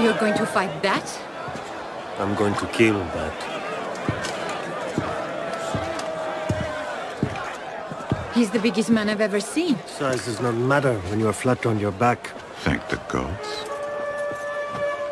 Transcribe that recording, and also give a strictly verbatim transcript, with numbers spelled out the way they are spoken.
You're going to fight that? I'm going to kill that. He's the biggest man I've ever seen. Size does not matter when you are flat on your back. Thank the gods.